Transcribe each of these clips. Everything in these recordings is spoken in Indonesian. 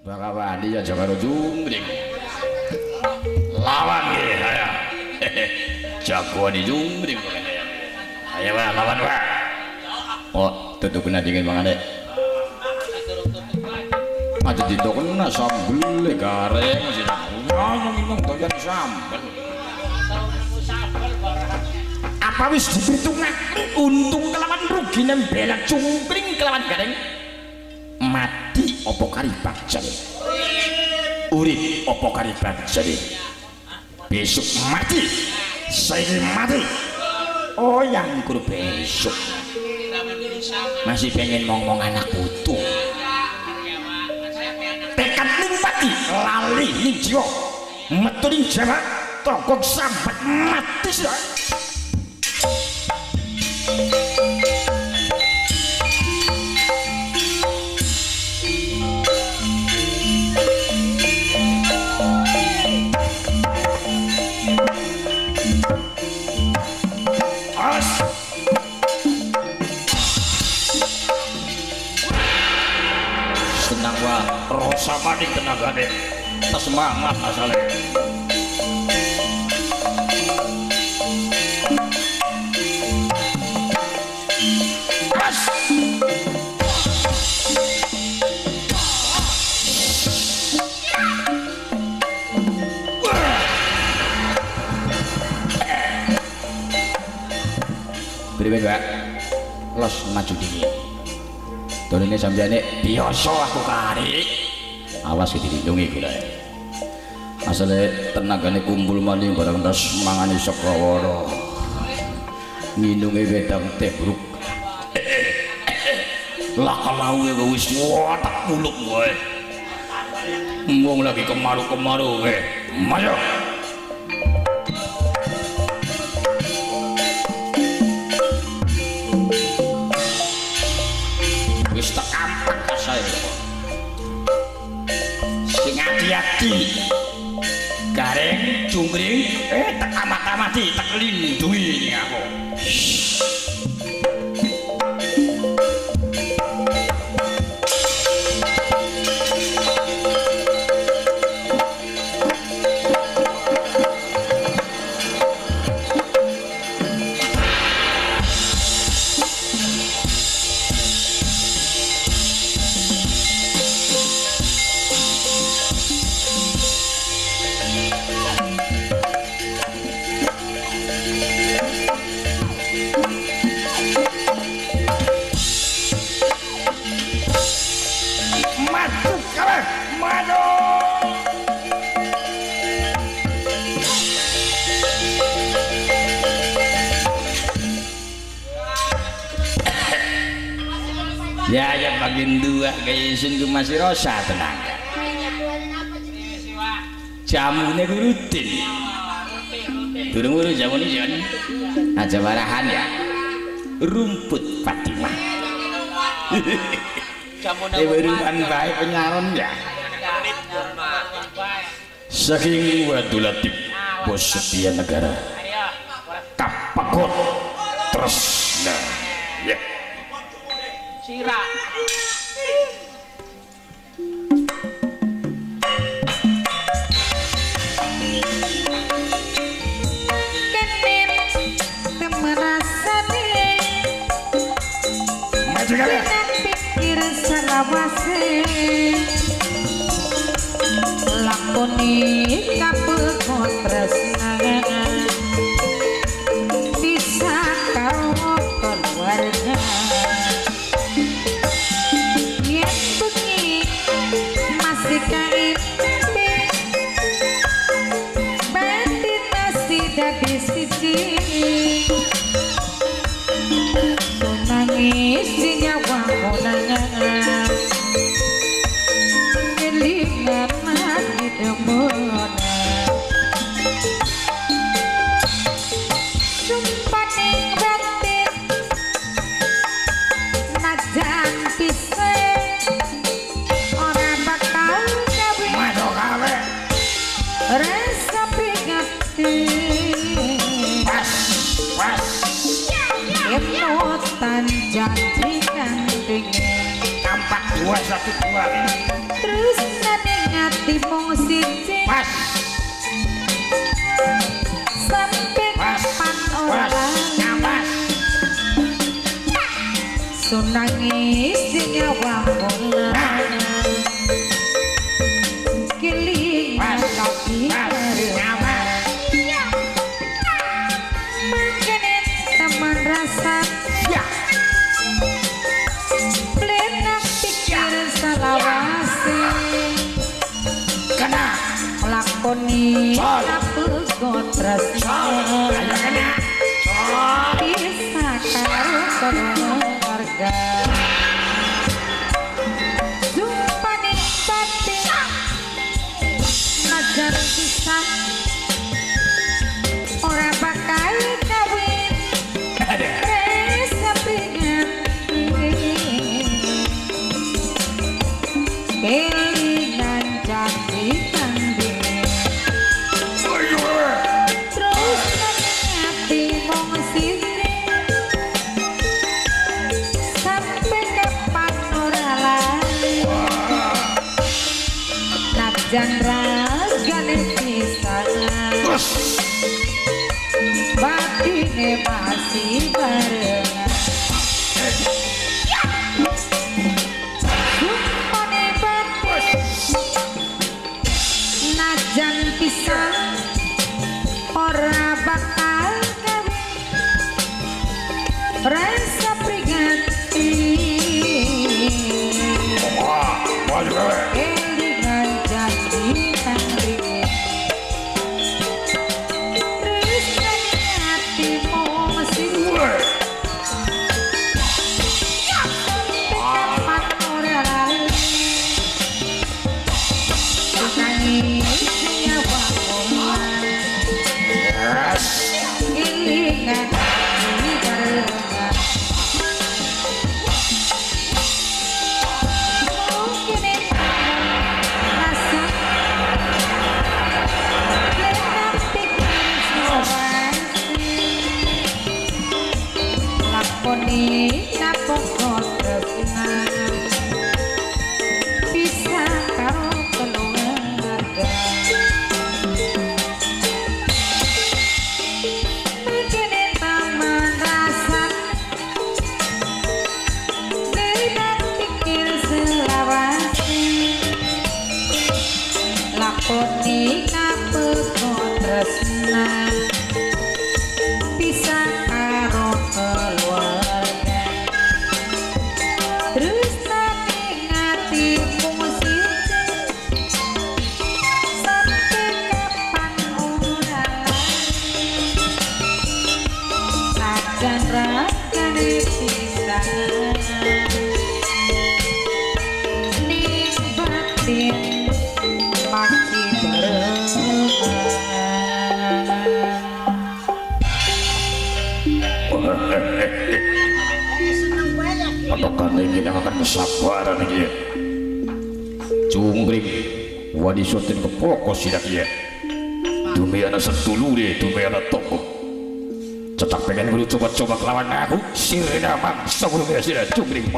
Bakawani ya Jawa Jumring. Lawan nggih saya. Jagoan di Jumring pokoknya ya. Ayo Pak, lawan Pak. Oh, tutup kena dingin mangane. Aja ditokna sambel gareng sing ngomong doyan sambel. Apa wis diperhitungake untung kelawan rugi nembelak Jumring kelawan gareng. Mati opo kari bakjan, urip opo kari bakjan, besok mati, saya mati. Oh yang kur besok masih pengen ngomong anak butuh. Tekad ning pati lali ning jiwa, metu ning Jawa tokok sambat mati sih. Rasa panik tenagane semangat asale as priwe Pak los maju dingin dolene sampeyan biasa aku kari awas dilindungi kula asale tenagane kumpul maning barang tas mangane Sekrawara ngindunge wedang tebruk lakalauwe wis watak muluk wae wong lagi kemaru-kemaru mayo wis tak ampak kasae hati-hati gareng Jumring tak amat-amati tak lindungi aku ya bagian dua kayak sungguh masih rosa tenang jamunya rutin turun-turun jamu ini jangan aja marahan ya rumput Fatimah berupan baik penyaron ya saking wadulatif bos setia negara kapakot terus nah ya Sira kenim temerasane maju kali pikir salawase lakoni kapekon tresnangan bisa karo keluarga nangis di nyawa konangan kelingan lagi demonan sumpah ning batin najan pisah orang bakal gawe mado gawe rasa prihatin pas emotan janji kan dingin 4, 2, 1, 2 terus ngati mung siji pas sampai kapan ora nyawas sunangis nyawa mulan kelingan kaki nyawas mungkin teman rasa ya plenak pikir salawase kena lakoni Sol. kapegot tresna ayo kena bisa karo keluarga jumpaning batin najan pisah ora bakal kawin ada resa pringan kelingan janji kandung terus ngati mong sini sampai kapan ora lali najan ragane pisahan terus batine masih barengan jumpane batin najan pisah ora bakal kawin rasa priganti kelingan janji kandung terus hati mau mesin kapan ora lali nangis nyawa mulan kelingan janji barengan mungkin rasa plenak pikir salawase lakoni kapokot tresna bisa karo keluarga mungkin taman rasa plenak pikir selawase lakoni kapokot tresna bisa karo keluarga terus tapi ngati musik sampai kapan ora sajan rasane pisahan ning batin masih barengan apakah ini yang akan kesabaran ini cungkring wadi sotin ke pokok sidak ya dumi anak setulure dumi anak toko cetak pengen gue coba-coba kelawan aku sirina mang sebelumnya sih cungkring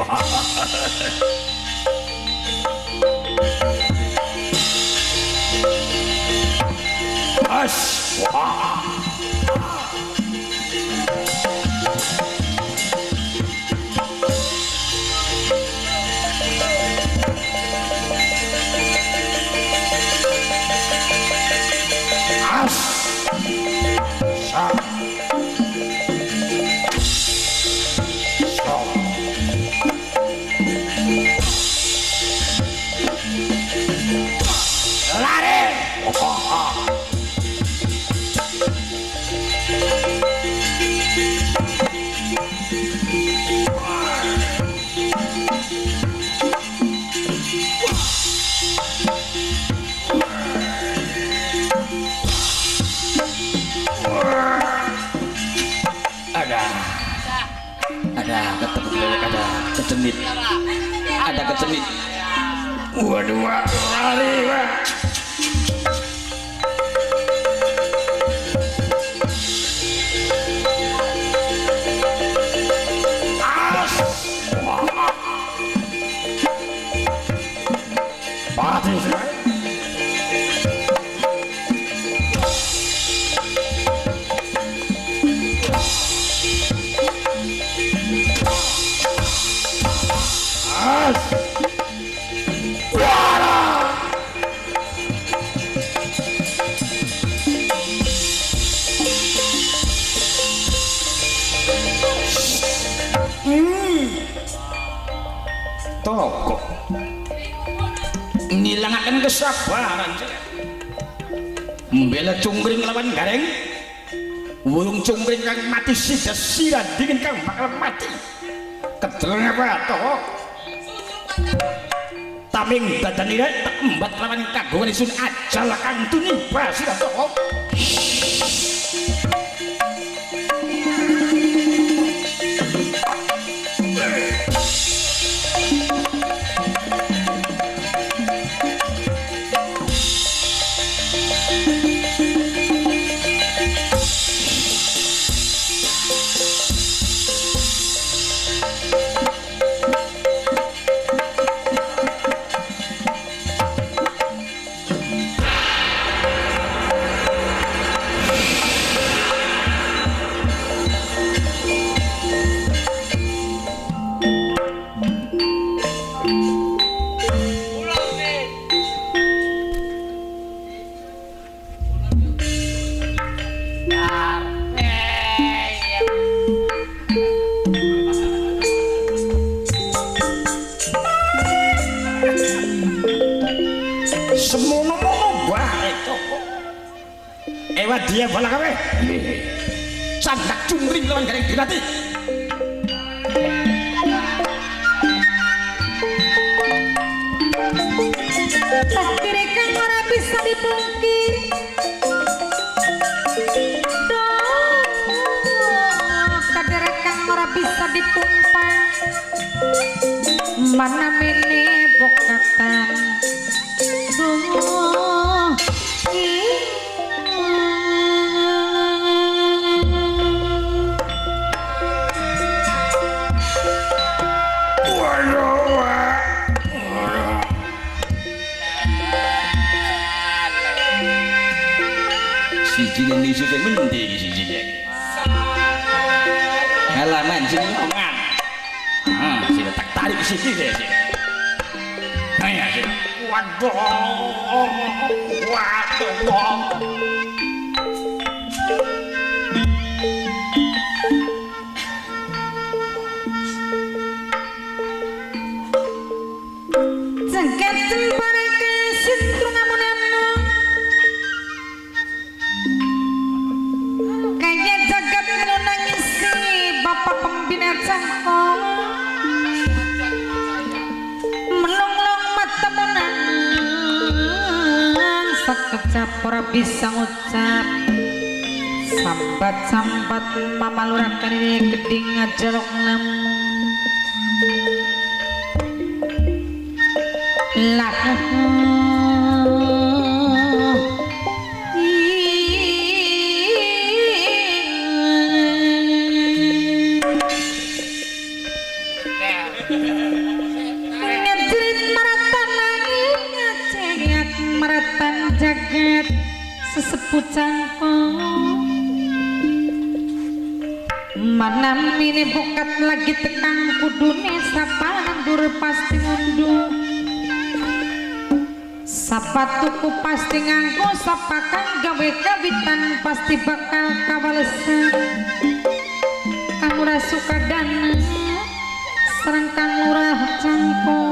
as wah kecenit ada kecenit waduh lari wah mati ngilangaken kesabaran membela cungkring lawan gareng wulung cungkring kang mati sida sira dingin kang bakal mati kedeleng apa toh taming dadanira tak embat lawan kagungan isun ajal kang tuniba sira toh dia bola kawe sandak cungkring lawan gareng dinati takdir kang ora bisa dipungkir takdir kang ora bisa ditumpang mana mene bokatan ini sudah mending siji halaman sini ngomongan sini tak tarik sini deh sini ayo sini waduh jengket cempare ke sintrung amun-amun kaya jagat menangisi bapak pembina cangkong melonglong mata menang sekejap ora bisa ngucap sambat-sambat mamalurakan ini geding ngajalok lamun lah ngejrit maratan lagi ngeceyak maratan jagat sesepuh cangkong mana mini bukat lagi tekang kudune sapa dur pasti ngunduh sapa tuku pasti nganggo sapa kang gawe kawitan pasti bakal kawalesan kang ora suka dana sareng kang murah cangkong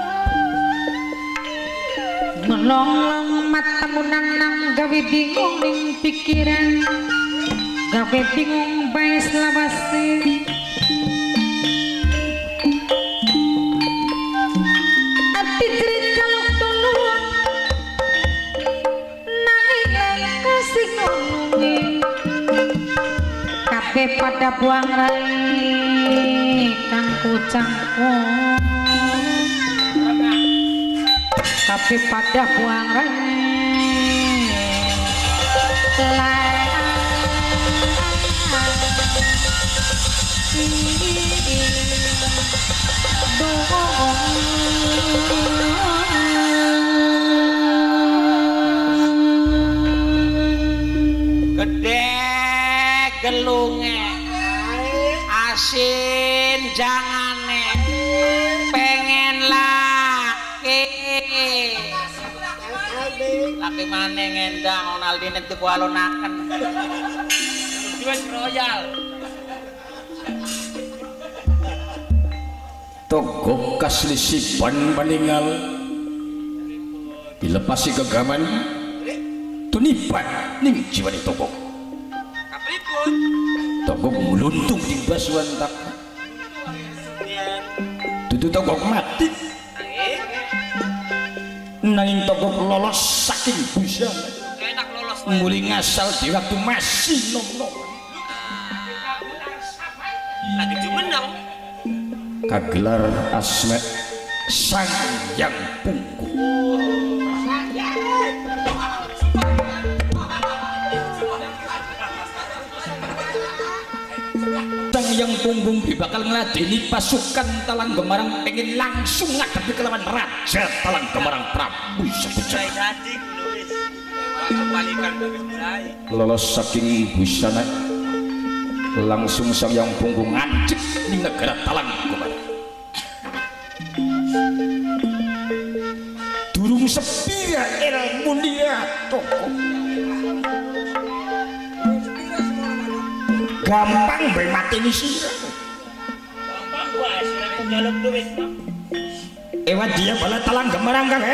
melonglong mata munang nang gawe bingung ning pikiran gawe bingung bae selawase ati jerit kalok tolong nanging kasih ngomongin kabeh pada buang rai kang kucangkong kabeh pada buang rai gede gelunge asin jangane pengen laki mana ngendang Ronaldinho itu kualonakan Jiwas Royal togok kaslisipan meninggal dilepasi gegaman tunipan ning jiwani Togog. Kapripun? Togog meluntung di basuhan tak tutu Togog mati nanging Togog lolos saking busana Enak lolos muli ngasal di waktu masih nom-nom lagi jumeneng kagelar asma Sang Yang Punggung. Sang Yang Punggung bakal ngeladeni pasukan Talang Gemarang pengen langsung ngadepi kelawan Raja Talang Gemarang Prabu Sabujana. jadi nulis kembalikan bagus mulai Lolos saking busana langsung Sang Yang Punggung ngancik di negara Talang Gemarang. Durung sepira ilmu dia Togog gampang bae mateni sira gampang gua sudah nyolok duit ewa dia bala Talang Gemarang kan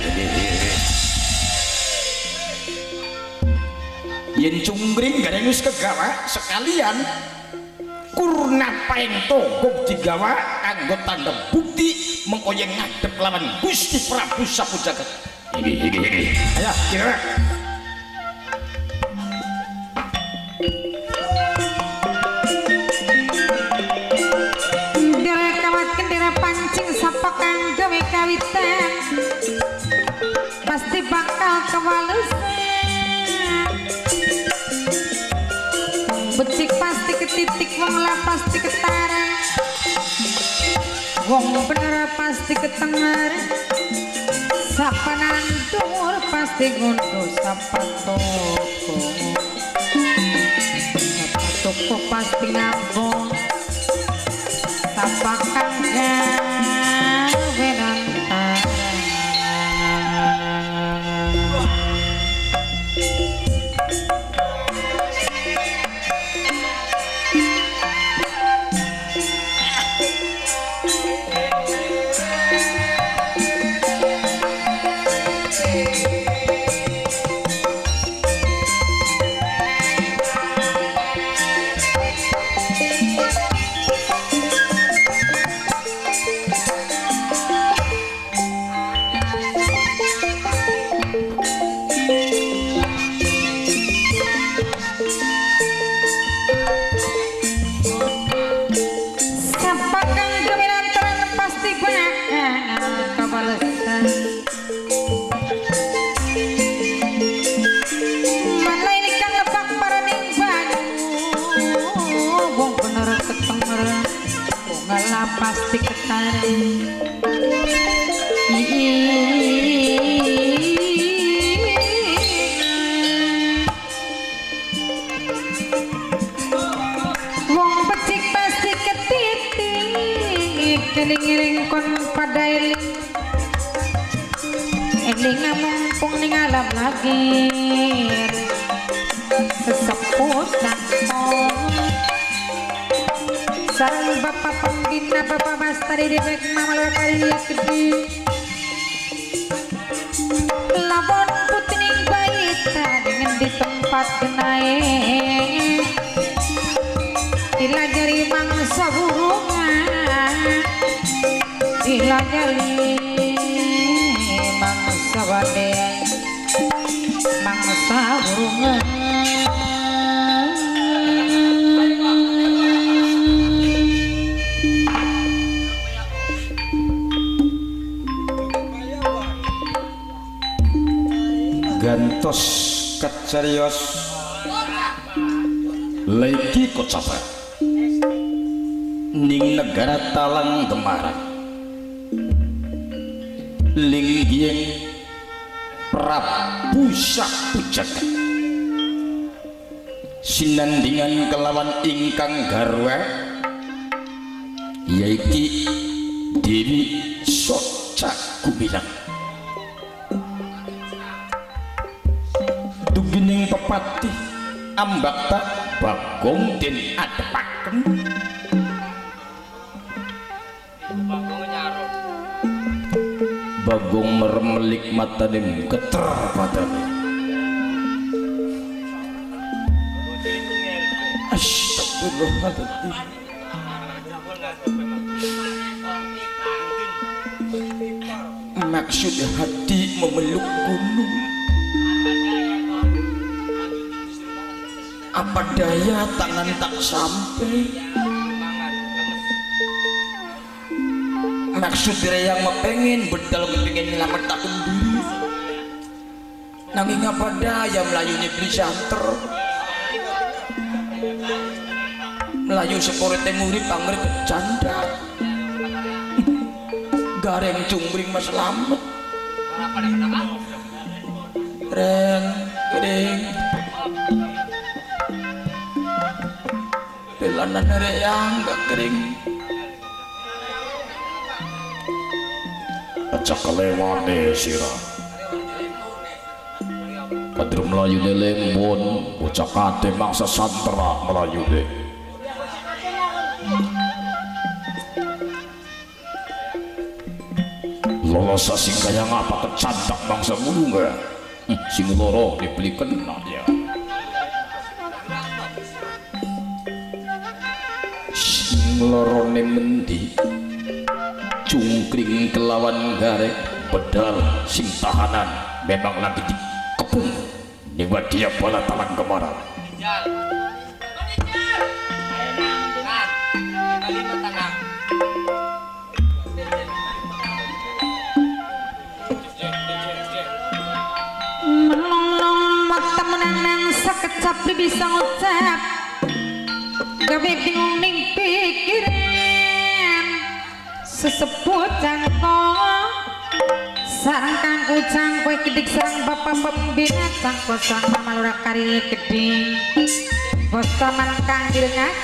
yen cungkring garengus kegawa sekalian kurna paeng Togog digawa kanggo tanda bukti mengko yen ngadep lawan Gusti Prabu Sapujagat. Iki. Ayo, kira. Dira kawat kendira pancing sapa kang gawe kawitan pasti bakal kewalesan becik pasti ketitik wong lah pasti ketara wong bener pasti ketenger sapa nandur pasti ngondo sapa toko pasti ngambung sapa kang gawe nantara pasti ketarik wong becik pasti ketitik keling-eling kon pada eling ngamumpung ning alam lagi seseput nantong sarang bapak pembina bapak mastari dewek mamalur karya gede labon putning baita dengan di tempat kenai dilajari mangsa burungan dilajari mangsa badai mangsa burungan gantos kacarios lagi kocapat ning negara Talang Gemarang linggih Prabu Sapujagat sinandingan kelawan ingkang garwa yaiki Dewi Soca Gumilang tugining pepati ambakta Bagong den adepaken Bagong meremelik matane geter padane. Astagfirullahaladzim. Maksud hati memeluk gunung, apa daya tangan tak sampai. Maksud yang pengen bedal pengen nyelamat takun diri, nanging apa daya melayunya beli santer, melayu sepore temuri pangger bercanda. Gareng cungring mas selamat reng kering pelanan yang gak kering acak kelewane sirah kader melayu lembon bocah kate mangsa santera melayu deh. Lolos sing kaya ngapa kecantak bangsa mulu nggak? Sing loro dibeli kena ya. Sing loro mendi cungkring kelawan garek pedal sing tahanan memang lagi dikepung nyewa dia bola talang kemaran. Sekecap bisa ngucap gawe bingung ning pikiran sesebut cangkong sarang kangku cangkwe kidik sarang bapak pembina cangko sarang mama lurah kari gede bos taman kang direngak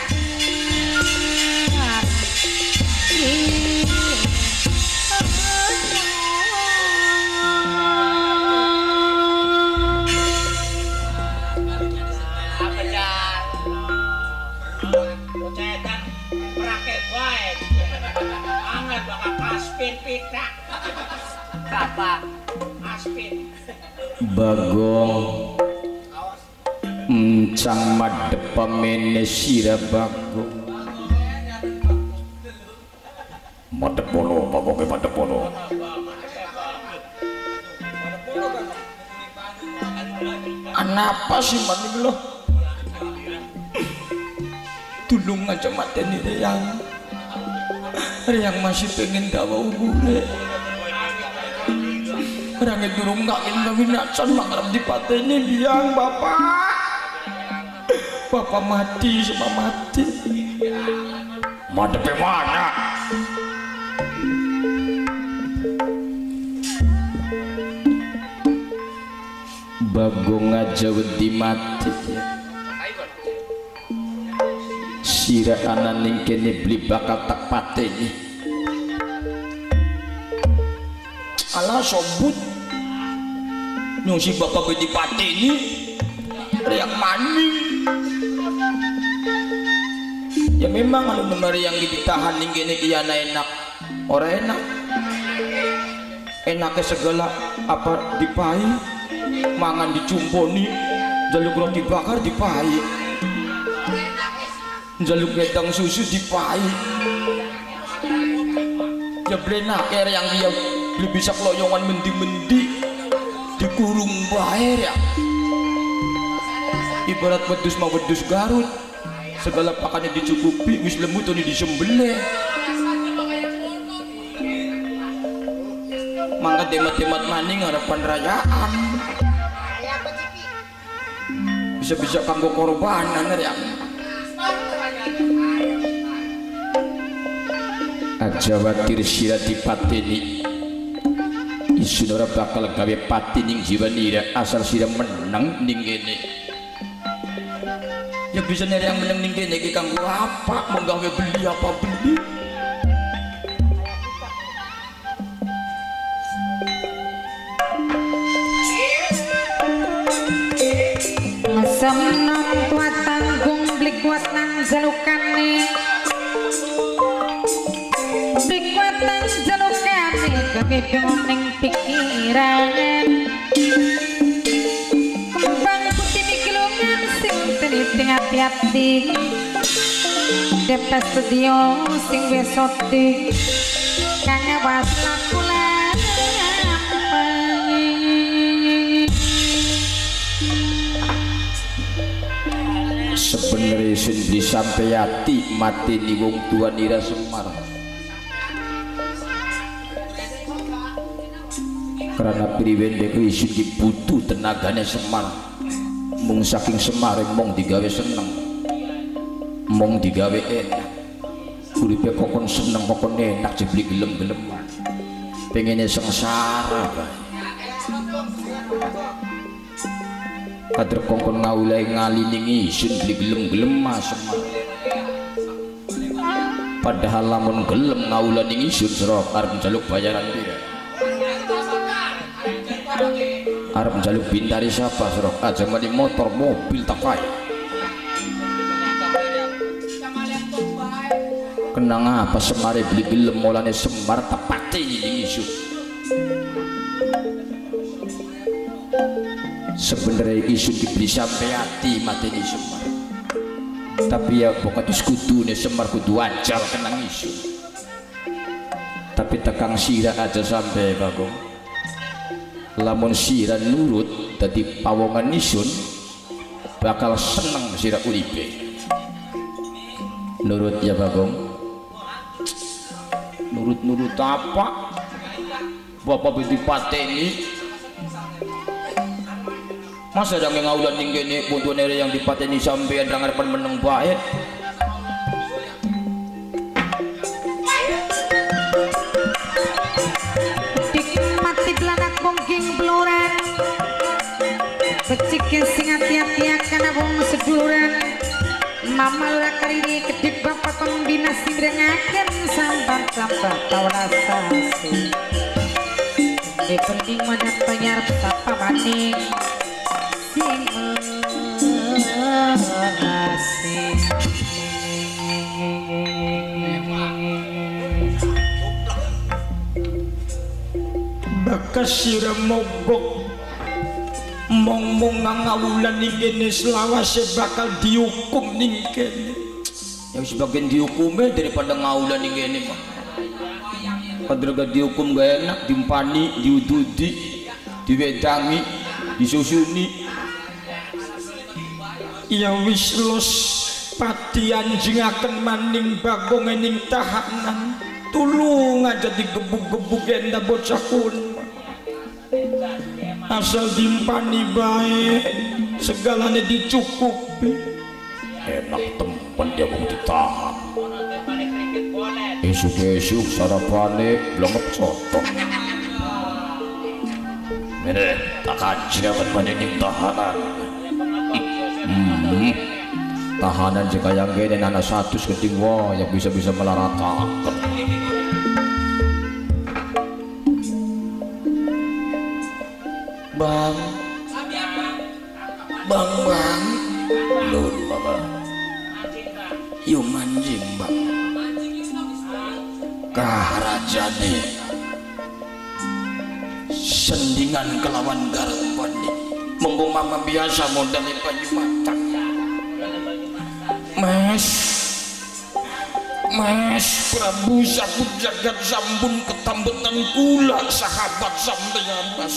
Bagong encang madep pamene sira bagong madep pono bagong madep pono anapa sih maning lo tulung aja mateni Riang masih pengen dawa umure Rangit durung ngakin kawinacan makrab dipateni biang bapak mati sama mati madepe mana Bagong aja wedi mati sira ananing kene beli bakal tak pateni ala sobut nyung si bapak bedi pateni riang maning ya memang anu nemari yang ditahan ning kene kiana enak ora enak enaknya segala apa dipai mangan dicumponi jaluk roti bakar dipai jaluk gedang susu dipai ya blenaker yang dia bisa keloyongan mendi-mendi dikurung bae ya ibarat wedus mau wedus Garut segala pakannya dicukupi wis lembut ini disembelih mangga temat-temat maning harapan rayaan bisa-bisa kanggo korbanan ya aja watir sira dipateni isun ora bakal gawe pati ning jiwa nira asal sira menang ning kene ya bisa nyari yang menang ning kene iki kanggo apa mau gawe beli apa beli Semenang tua tanggung beli kuat nang jalukane beli kuat nang jalukane kegedong ning pikiran kembang putih mikilungan sing teliti hati-hati depes studio sing besoti kang awas lakulan sebenarnya sendiri sampai hati mati ni wong tua Nira Semar karena priwende ku isu dibutuh tenaganya Semar mung saking Semar mong digawe seneng mong digawe enak uripe kokon seneng kokon enak jeblik gelem-gelem pengennya sengsara bae kader kongkon ngaulai ngalining isun beli gelem-gelem Semar padahal lamun gelem ngaulan isun serok arep njaluk bayaran dia arep njaluk bintari siapa serok aja mani motor mobil tak kaya kenang apa Semare beli gelem molane Semar tepati ini isun sebenarnya isu dibeli sampai hati mati ini Semar tapi ya pokoknya sekutu nih Semar kudu wajal kenang isu tapi tekang sirah aja sampai bagong lamun sirah nurut tadi pawongan isun bakal seneng sirah uripe nurut ya bagong nurut apa bapak binti pateni masa ada ngaulan ninggene puntu nere yang dipateni sampean rang arepan meneng bae mati belanak bongking beluran becik sing hati-hati akan abong seduluran mama lura karini kedip bapak kombinasi berengakan sambar-sambar tau rasa sih di penting mana penyar betapa maning sing mengasih bakas sira mogok mong-mong ngawulan ning kene selawase bakal dihukum ning kene yang sebagian dihukume daripada ngawulan ning kene mah padahal dihukum gak enak dimpani diududi diwedangi disusuni ya wis los pati anjingaken maning bagong ening tahanan tulung aja digebuk-gebuk enda bocah kun asal dimpani bae segalanya dicukupi enak tempat dia mau ditahan esuk-esuk sarapane blongep soto mere takkan siapan maning tahanan tahanan jika yang gede anak satu keting wah yang bisa melaratakan bang lun mama yuk manjing bang kaharajane sendingan kelawan garpani monggo mama biasa modalin baju matang Mas Prabu Sapu Jagat Sambun ketambetan kula sahabat sampeyan Mas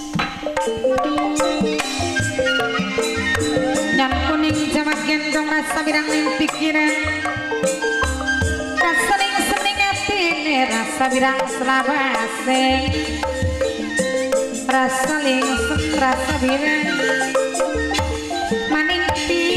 dan kuning jamak gendong rasa birang ning pikiran rasa ning sening atine rasa birang selawase rasa ling rasa birang maning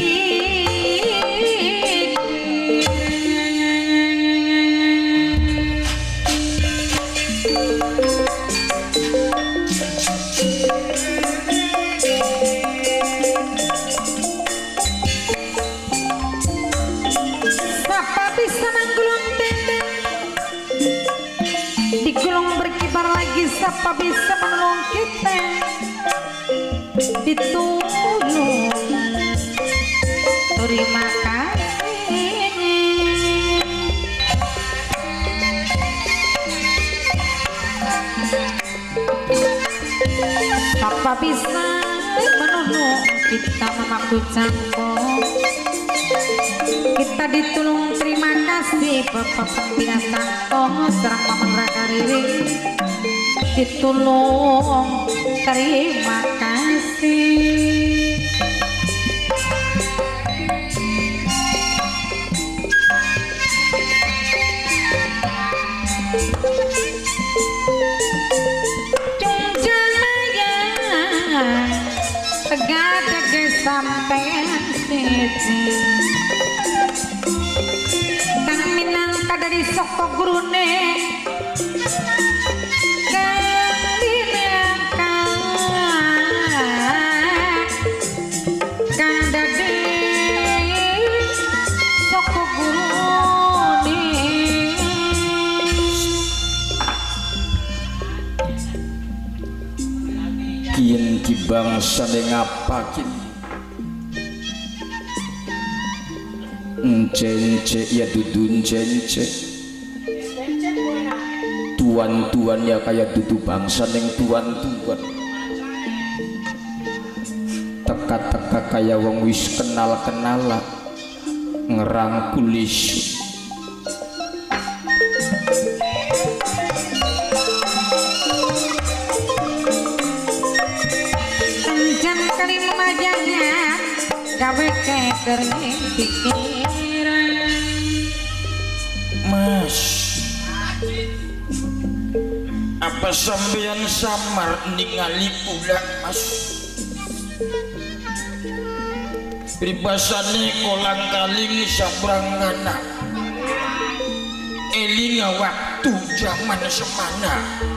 siapa bisa menolong kita ditulung terima kasih Sapa bisa menunuk kita memaku cangkok kita ditulung terima kasih Bapak Pembina Cangkok serang Mamang Rakariri ditulung terima kasih Tegak-tegak sampean siji Kang minangka dari soko gurune Kang minangka Kang dadi soko gurune Kien ki bangsa ngapa kini Encence ya dudu encence Tuan-tuan ya kayak dudu bangsa neng tuan-tuan Teka-teka kayak wong wis kenal-kenala ngerangkul isu kali memajanya gawe keker pikiran Mas apa sampeyan samar ningali pula Mas pribasane kolang kaling sabrangana elinga waktu zaman semana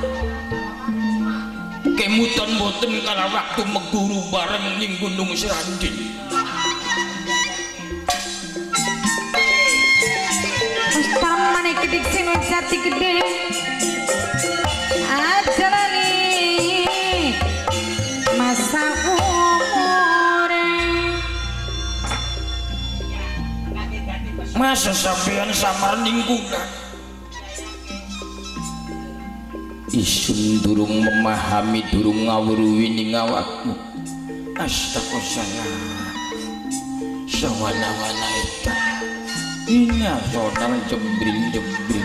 kemutan boten kala waktu meguru bareng ning Gunung Seranding Ustamane kedik sing jati gede ajalani masa umure masa sampeyan samar ning kula isun durung memahami durung ngawruhi ning awakmu astagfirullah sawana-wana eta ina sonal jembring-jembring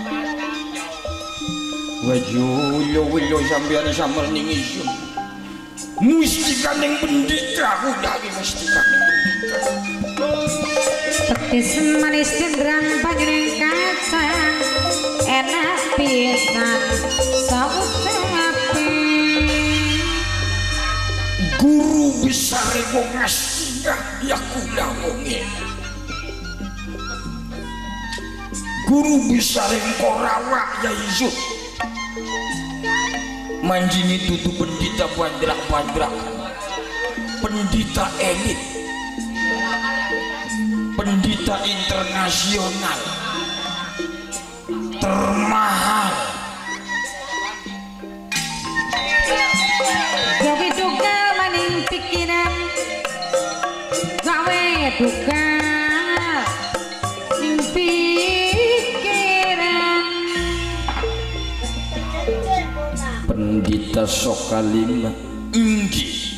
wajulo sampeyan samar ning isun mustika ning pendika kuda iki mustika ning pendika petis manis cenderang panjeneng kacang enak pisan saucape guru besar wong Astina ya kula wonge guru besar Korawa ya Yusuf manjini tutu pendita bandrak-bandrak pendita elit pendita internasional termahal gawe duga maning pikiran gawe duga ning pikiran pendita Sokalima inggi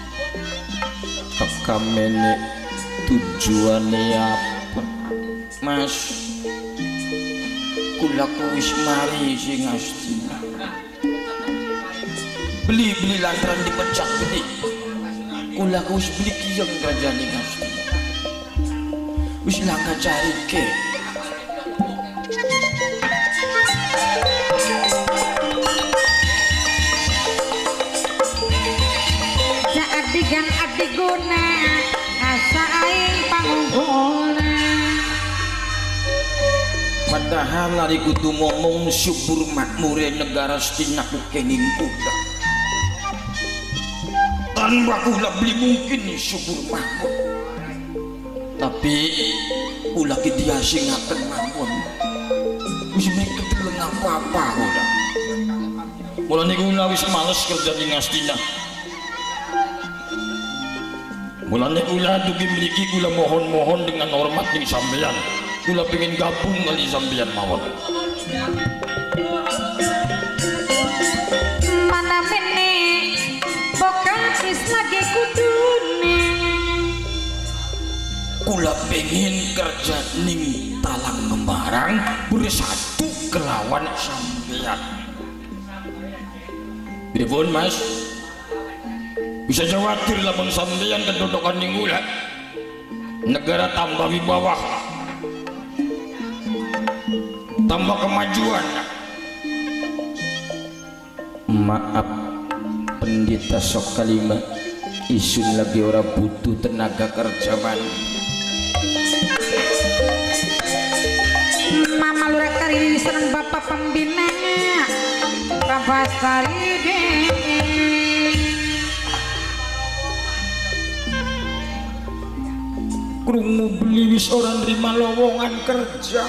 pekamene tujuannya apa Mas kula wis mari sing Astina beli lantaran dipecah gede kula wis beli kiyong kerajaan Astina wis langka cari ke adigan adiguna asa aing pangunggulna padahal lari kudu ngomong syukur makmure negara Astina kenging kula tanpa kula beli mungkin syukur makmur tapi kula kitiasi ngaten mawon wis mikir teleng apa-apa kula mulane kula wis males kerja di Astina mulane kula dugi mriki kula mohon-mohon dengan hormat ning sampeyan kula pengen gabung kali sampeyan mawon mana mene kudune kula pengen kerja ning Talang Ngembarang bersatu kelawan sampeyan. Pripun Mas? Bisa khawatir lamun sampeyan kedudukan ning kula. Negara tambah wibawa, tambah kemajuan. Maaf pendeta sok kalima, isun lagi ora butuh tenaga kerja man. Mama lurah kari seneng bapak pembinanya Bapak Saride Krungu beli wis ora nerima lowongan kerja.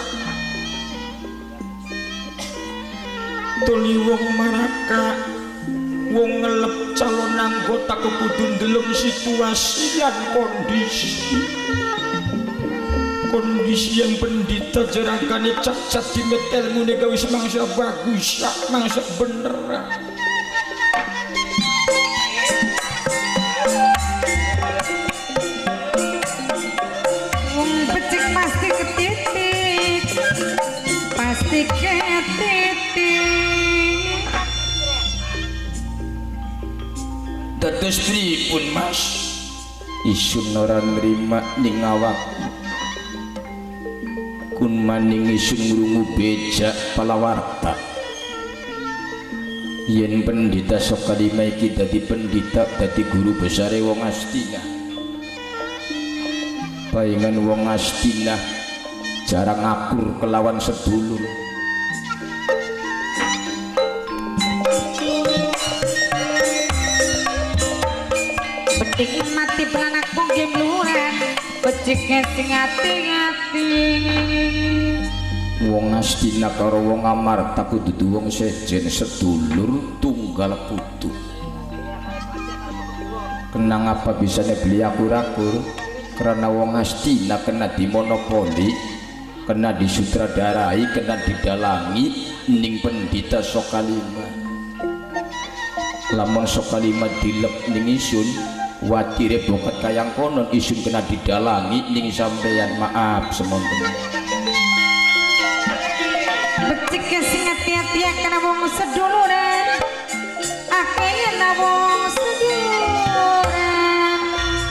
Tuli wong maraka wong ngelep calon anggota kudu ndeleng situasi lan kondisi yang pendeta jerakane cacat di metel ngene gawe semangsa bagus mangsa bener. Wong becik pasti ketitik pasti ketitik dados pripun Mas isun ora nrima ning awak kun maning isun ngrungu bejak palawarta yen pendeta sok kalima iki dadi pendeta dadi guru besar wong Astina. Paingan wong Astina jarang akur kelawan sedulur. betik mati pelanakku game luran beciknya sing ati-ati Wong Astina karo wong Amarta kudu wong sejen sedulur tunggal putu. Kenang apa bisanya beli akur-akur karena wong Astina kena dimonopoli, kena disutradarai, kena didalangi ning pendeta sok kalima. Lamun sok kalima dilep ning isun watire boket kayang konon isun kena didalangi ning sampeyan. Maaf semonten becik sing ati-ati kena wong seduluran akhirnya wong seduluran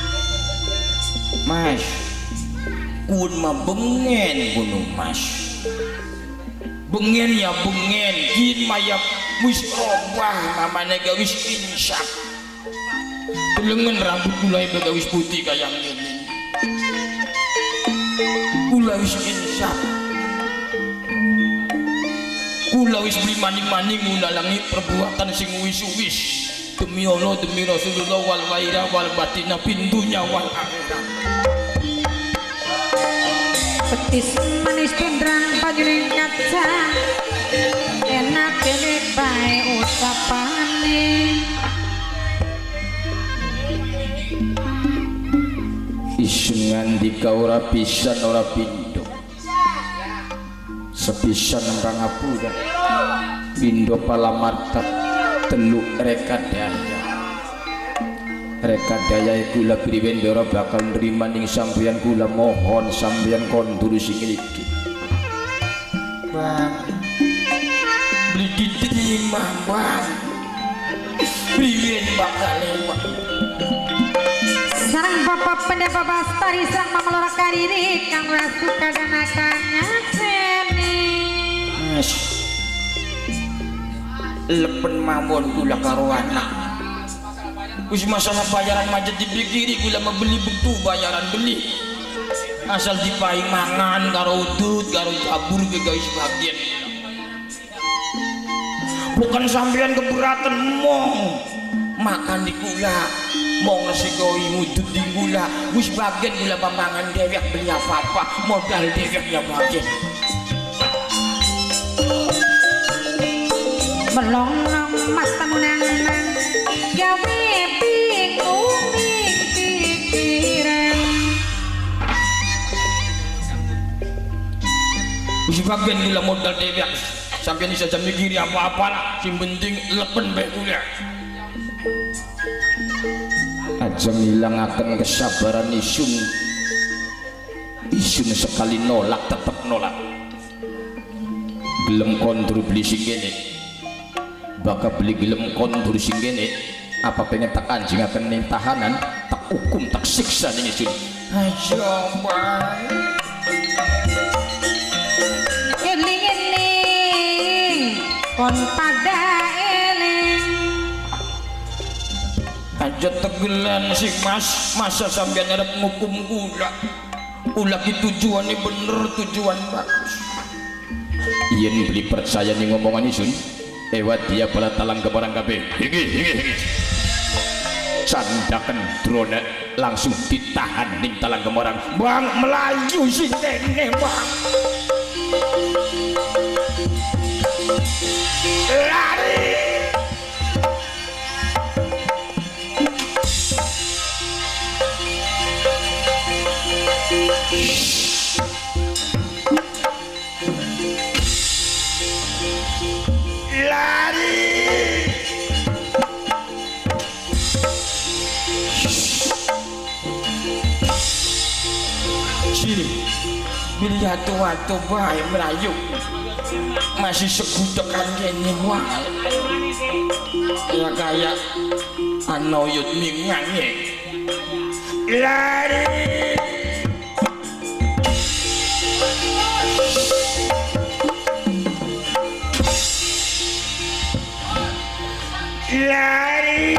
Mas kun mah bengen gunung Mas bengen ya bengen kin maya wis robah mamane gawis insap telengen rambut kulai begawis putih kayang ini kula wis insap kula wis beli maning-maning ngunalangi perbuatan sing wis-wis demi Allah demi Rasulullah wal ghaira wal batina pintunya wal akhirat. petis manis pindrang pajuring kaca enak dene bae usapane isun ngandika ora pisan ora pindho sepisan Rangapuda pindho palamarta teluk rekadaya kula priwen ora bakal nrima ning sampeyan. Kula mohon sampeyan kon turusi ngriki Bang beli diterima Bang priwen bakal lewat sarang bapak pendeta Bastari sarang mama lora kariri kang rasuka dan akannya seni Mas lepen mawon kula karo anak wis masalah bayaran macet dipikiri kula membeli butuh bayaran beli asal dipaing mangan karo udut karo cabur ke guys bagian bukan sampean keberatan mong makan di kula mau ngesigoi ngudut di gula wis bagian gula pampangan dewek beli apa-apa modal deweknya bagian melonong mas tamunanang gawe bingung pikiran wis bagian gula modal dewek sampean bisa jam mikiri apa-apa lah sing penting lepen bae gula aja ngilangaken kesabaran isun sekali nolak tetep nolak gelem kondur beli sing kene bakal beli gelem kondur sing kene apa pengen tak anjingaken ning tahanan tak hukum tak siksa ning isun aja bae eling-eling kon pada eling aja tegelan sing mas masa sampeyan arep ngukum ulah ki tujuannya bener tujuan bagus yen beli percaya nih ngomongan isun ewat dia bala talang kebarang kabeh hingi sandaken drone langsung ditahan ning talang kemarang bang melayu sing kene bang lari Bila tua-tua bae melayu masih segudekan kene wae ya kayak anoyut mingange lari lari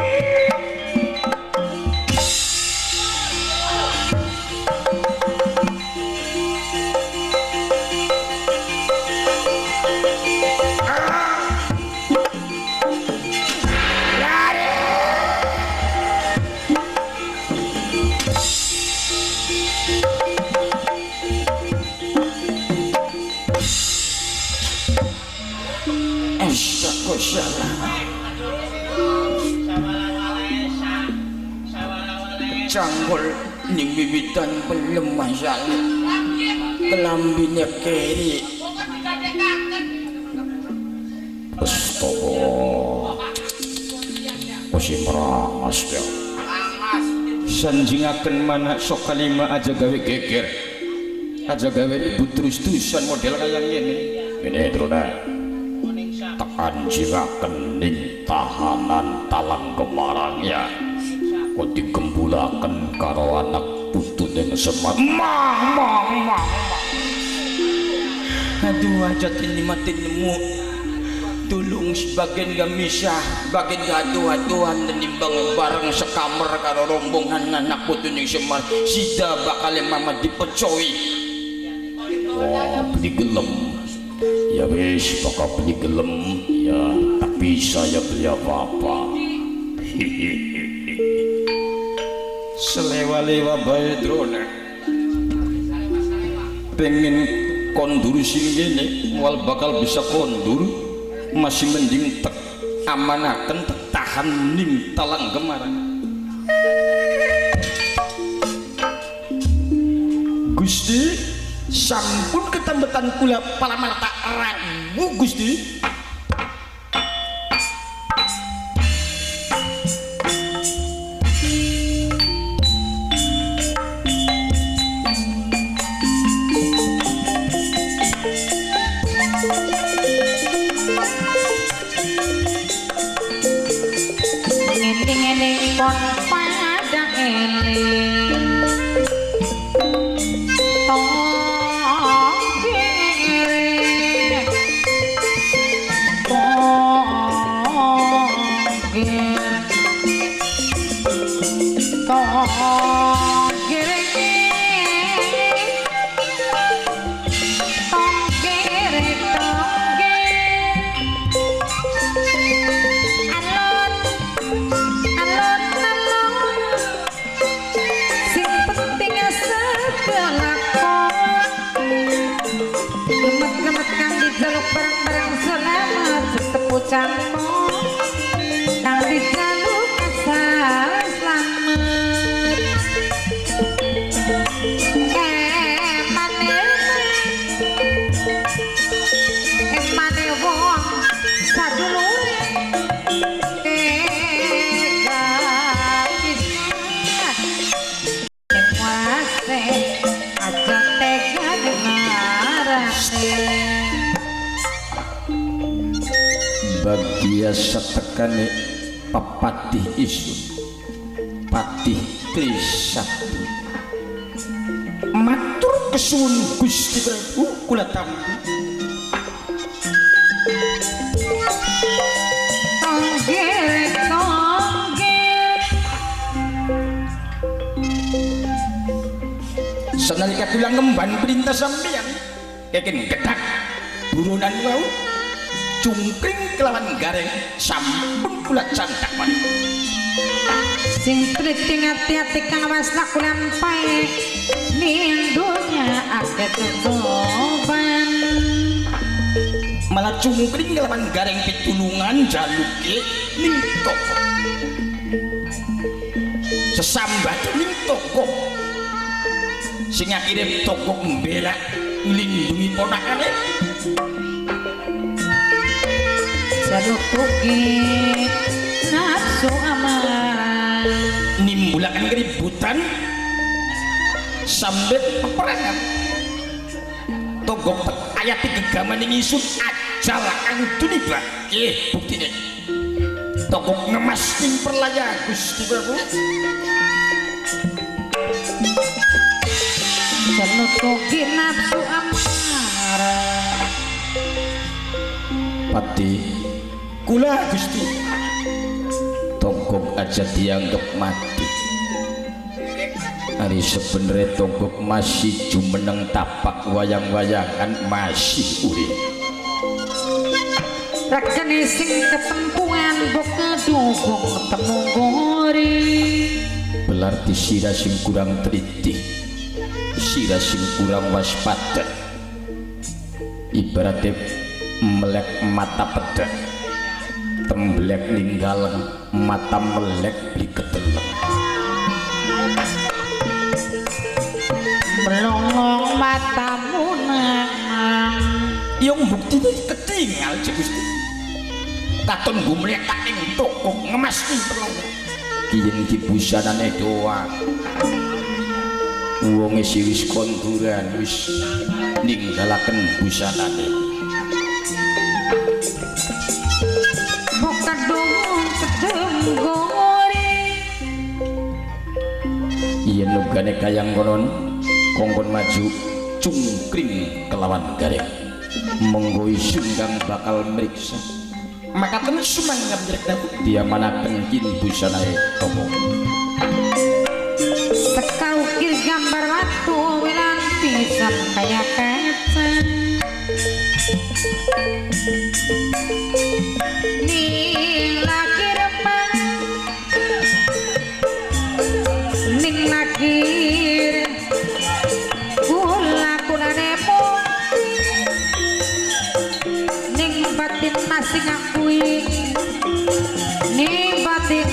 canggul ning wiwitan pelemah sale kelambine keri astaga musim ramas ya sanjingaken mana sok kalima aja gawe geger aja gawe ribut terus-terusan model kayak ini drona tak anjingaken ning tahanan talang kemarang ya kok digembulaken karo anak putu yang semat mang aduh aja ini mati nemu tulung sebagian gamisah bagian gaduh-aduhan dan nimbang bareng sekamar karo rombongan anak putu yang semat sida bakal mama dipecoi wah beli gelem ya wis bakal beli gelem ya tak bisa ya beli apa-apa selewa-lewa bae drone pengen kondur sing gini wal bakal bisa kondur masih mending tek amanaken tek tahan ning talang kemarang Gusti sampun ketambetan kula palamarta ragu Gusti kon pada eling Cangmo nang dijaluk asal slamet emane wong sadulure gadis biasa tekane papatih isun patih Trisakti matur kesuwun Gusti Prabu kula tampi tonggir sanalika kula ngemban perintah sampeyan keken gedak buronan wau cungkring kelawan gareng sampun kula candak maneh sing triting ati-ati kang wasna kula pae ning dunya akeh coban malah cungkring kelawan gareng pitulungan jaluke ning toko sesambat ning toko sing akhire toko mbelak nglindungi ponakane jaluk rugi nafsu amarah nimbulakan keributan sambil peperangan togok ayat gegaman ini isun ajal kang tuniba buktine togok ngemas ning perlaya Gusti Prabu jaluk rugi nafsu amarah pati kula Gusti togok aja dianggap mati hari sebenarnya togok masih jumeneng tapak wayang-wayangan masih urip rakane sing ketempuan bok kedukung temu gori berarti sira sing kurang teliti sira sing kurang waspada ibaratnya melek mata pedang temblek ninggal mata melek beli keteleng melongong matamu nang yang bukti ketinggal Gusti katon gumlek tak ing toko ngemas ning perlaya kiyen ki busanane doang wong wis konduran wis ninggalaken busanane bukan dong kedenggori yen nugane kayang konon kongkon maju cungkring kelawan gareng monggo isun kang bakal meriksa maka temen sumangga menjerekna dia manaken kin busanae tomo teka ukir gambar watu wilan pisan kaya kaca ning lagi remang ning lagi kula-kulanemu ning batin masih ngakui ning batin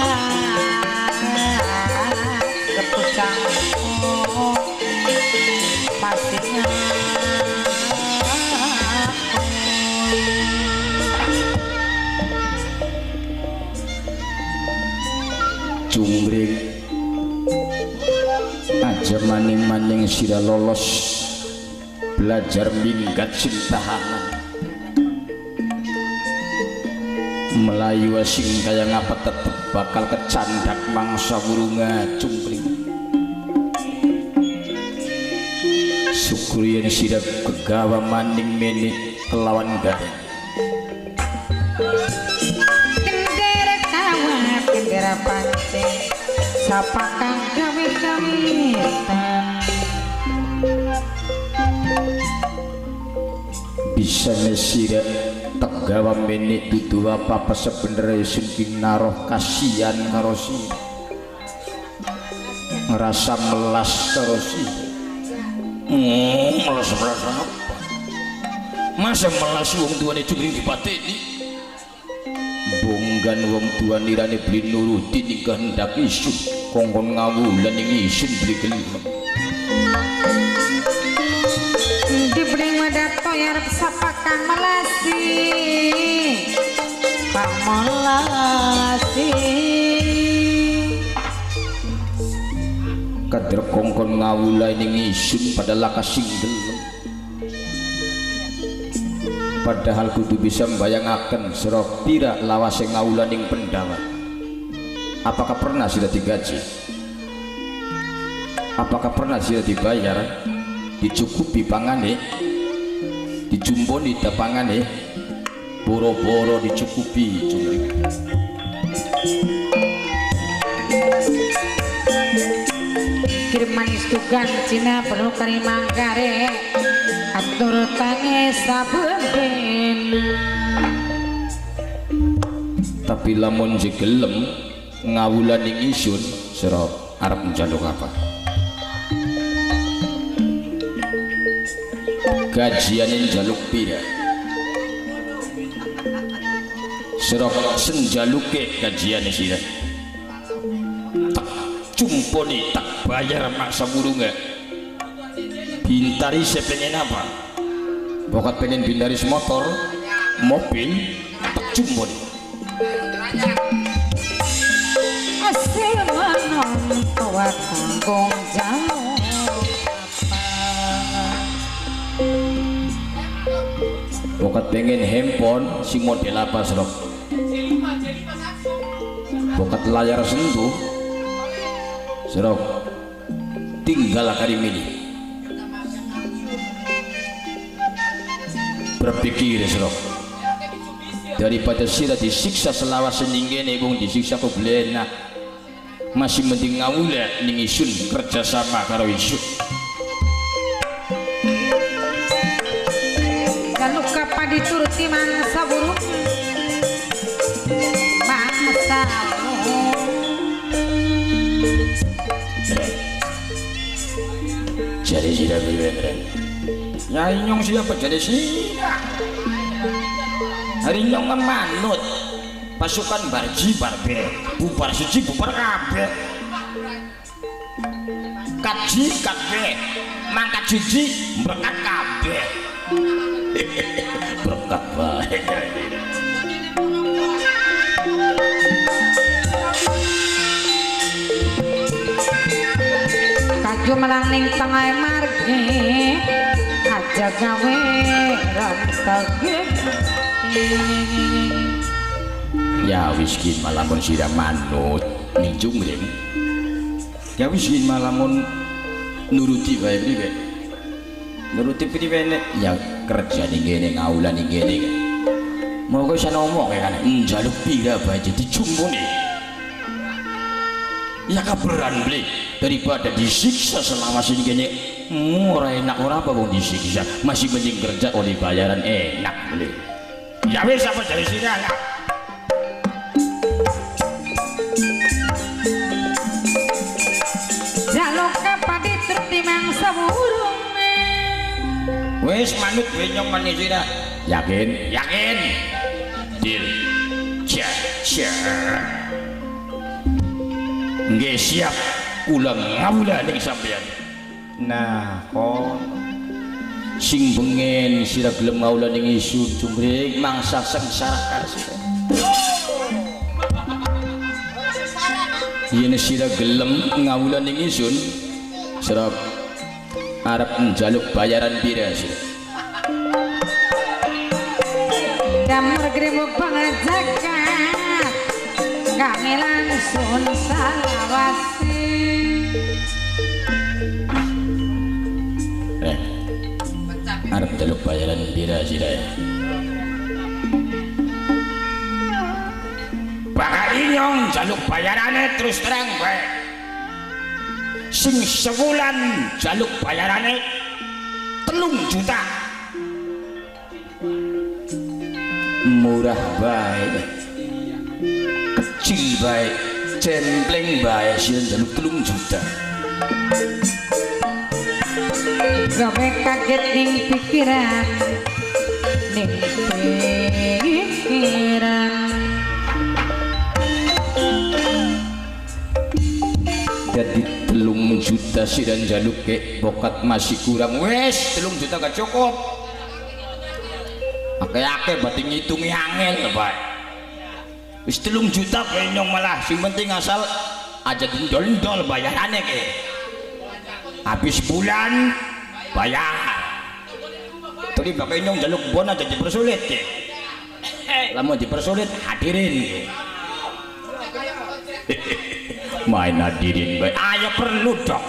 kepucang masih cungkring aja maning-maning sira lolos belajar minggat sintahanan Melayu sing kaya ngapa tetep bakal kecandak mangsa burunga cungkring syukur yen sira kegawa maning meni kelawan gareng kendera kawat kendera pancing sapa kang gawe-gawetan bisa nesira tegawa menik dudu apa-apa sebenernya sing naruh kasihan karo si ngerasa melas karo si melas apa masa melas wong tuane cungkring dipateni bonggan wong tuan nirane beli nuruti ning kehendak isun kongkon ngawulan ning isun beli gelem diberi madato ya rep sapa kang melasi kang melasi kader kongkon ngawulai ning isun padahal kasing gelem padahal kudu bisa mbayangaken sira pira lawase ngaulaning Pandhawa. Apakah pernah sudah digaji? Apakah pernah sudah dibayar? Dicukupi pangane, dijumboni dapangane, boro-boro dicukupi jumring. Kirmanis tugan Cina penuh kari mangkare atur tangi saben dina. Tapi lamun jegelem ngawulaning isun sira arep njaluk apa? Gajiane njaluk pira? Sira senjaluke gajiane sira. Tak cumponi tak bayar maksa burunge. Bintari sepengen apa? Bokat pengen bintaris motor, mobil, tak cumponi. Asil manon tua tanggung jawab Bokat pengen handphone si model apa serok? Bokat layar sentuh serok tinggal karim ini. Berpikir serok daripada sira disiksa selawas seninggene bung disiksa keblena masih mending ngawula ning isun kerjasama karo isun. lalu kapan dituruti mangsa burung mangsa jadi sira biwendren Nyai Nyong siapa jadi sira hari Nyong manut pasukan barji barbe bubar siji bubar kabeh kaji kabeh mangkat siji berkat kabeh berkat bae kaju melang ning tengah margi aja gawe rantege ya wiskin malamun sira manut ning jumring ya wiskin malamun nuruti bae priwe nuruti priwe ya kerja ning kene ngaulan ning kene mau kok iso ngomong ya kan njaluk pira bae dijumbuni ya kaberan beli daripada disiksa selama sini kene ora enak ora apa wong disiksa masih mending kerja oleh bayaran enak beli ya wis apa dari sini lah. jaluk kapan dituruti mangsa burung Wes manut benyong manis sira. Yakin? Yakin. Deal. Cia. Nggih siap ulang ngawula ning sampeyan. Nah, kon sing bengen sira gelem ngawula ning isu jumring mangsa sengsara kasih. Yen sira gelem ngawula ning isun sira arep njaluk bayaran pira sih? Damur gremuk pangajakan kami langsung salawasi arep njaluk bayaran pira sih dah? Bakal inyong jaluk bayarannya terus terang baik sing sebulan jaluk bayarannya 3 juta murah baik kecil baik cempleng baik sih jaluk 3 juta gawe kaget ning pikiran jadi 3 juta sih dan jaluk ke bokat masih kurang wes 3 juta gak cukup ake-ake berarti ngitungi angin pak wis 3 juta penyong malah sing penting asal aja dindol-dindol bayarannya ke habis bulan bayar tuli pakai nyong jaluk bon aja dipersulit ya. Lamun dipersulit hadirin. Main hadirin bae. Ayo perlu dong.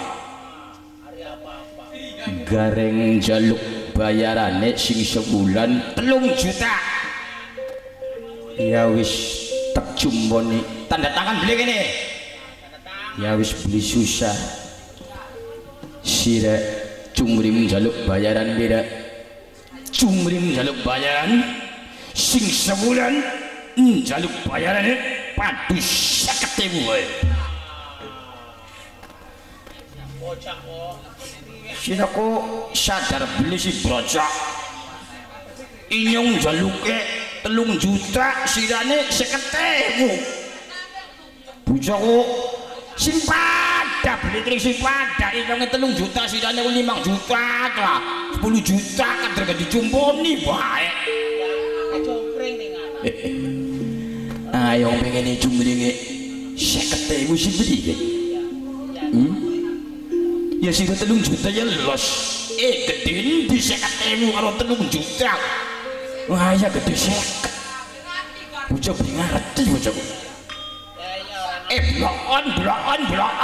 Gareng jaluk bayarane sing sebulan 3 juta. Ya wis tak jumboni tanda tangan beli kene. Ya wis beli susah. Sira cumrim jaluk bayaran beda. Cumrim jaluk bayaran sing sebulan jaluk bayaran padu 50.000 wae. Sira kok sadar beli si brocok. Inyong jaluke 3 juta sirane 50.000. Bojoku sing pada beli trik sing pada inyonge 3 juta sirane 5 juta lah 10 juta kader gak dicumponi bae. Ayo pengen cumringe 50.000 sing beli kan. Ya sih 3 juta ya los. Gede di 50.000 kalau 3 juta. Wah ya gede sek. Bocah beli ngerti bocah. Blokan.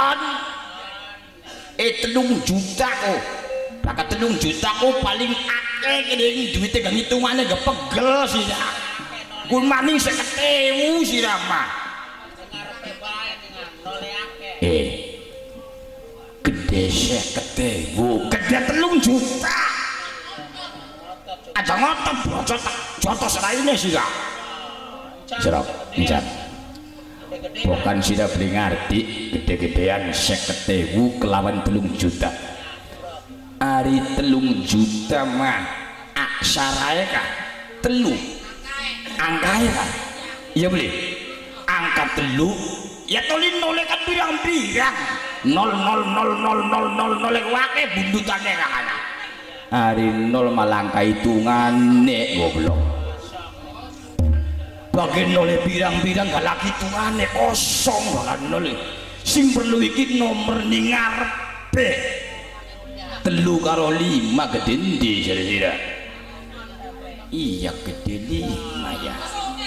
3 juta kok. Bakal 3 juta kok paling akeh gede duitnya gak hitungannya gak pegel sih. Gue maning 50.000 sih Rama. Gede 50.000. Gede 3 juta. Aja ngotot bocot jotos raine sih lah. Serap, encan. Bukan sida beli ngerti gede-gedean 50.000 kelawan 3 juta. Ari 3 juta mah aksarae kah? 3. Angkae kah? Iya beli. Angka 3 ya tolin nol kan pirang-pirang. 0 wake bundutane kana. Ari 0 malangka hitungane goblok. Bagian 0 pirang-pirang gak lagi hitungane kosong banget 0. Sing perlu iki nomor ning ngarepe. 3 karo 5 gede ndi sira-sira. Iya gede 5 ya.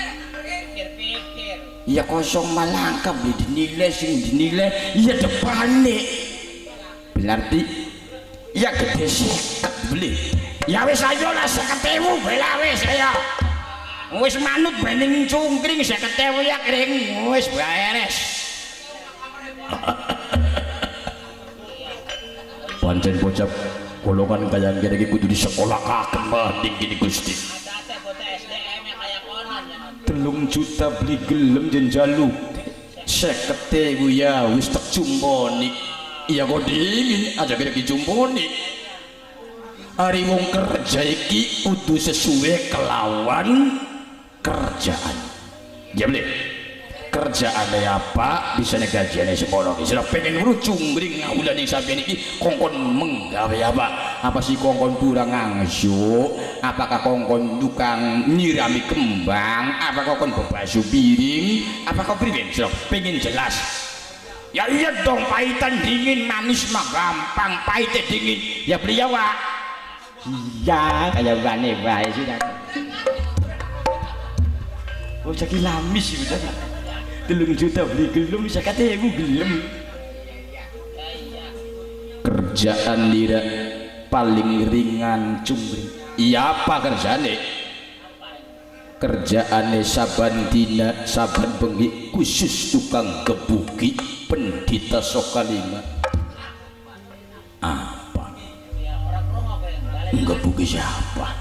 Iya kosong malangka beli dinilai sing dinilai iya depane. Berarti iya gede sih beli. Ya wis ayo lah 50.000 bela wis ayo. Wis manut bening cungkring 50.000 ya kering wis beres. Pancen bocah golongan kaya ngene iki kudu di sekolah kaken mending gini Gusti. 3 juta beli gelem jen jaluk 50.000 ya wis tak jumponi. Iya kok dingin aja kira dijumponi. Hari wong kerja iki kudu sesuai kelawan kerjaan. Ya boleh. Kerjaannya apa bisa gajiannya sekolah. Sudah pengen urut cumbring ngaulan yang sampai ini kongkon menggawe apa sih kongkon kurang ngangsu, apakah kongkon tukang nyirami kembang, apakah kongkon berbasuh piring, apakah priben. Sudah pengen jelas. Ya iya dong, pahitan dingin manis mah gampang, pahitnya dingin ya beli ya Wak. Iya kayak bane bae sudah. Oh caki lamis sudah. 3 juta beli gelem bisa kata ibu gelem. Kerjaan lira paling ringan cumbring. Iya apa kerjaane? Kerjaane saban dina saban bengi khusus tukang gebuki pendita Sokalima. Apa? Gebuki siapa?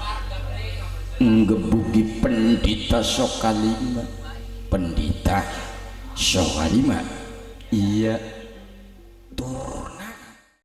Gebuki pendita Sokalima. Pendita Sokalima. Iya